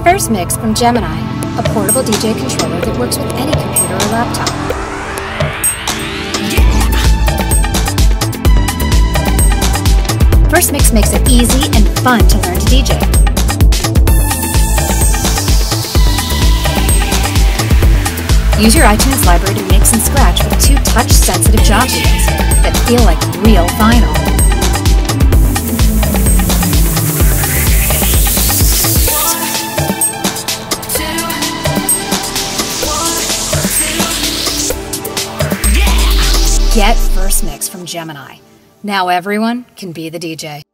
Firstmix from Gemini, a portable DJ controller that works with any computer or laptop. Firstmix makes it easy and fun to learn to DJ. Use your iTunes library to mix and scratch with 2 touch-sensitive job beats that feel like real vinyl. Get Firstmix from Gemini. Now everyone can be the DJ.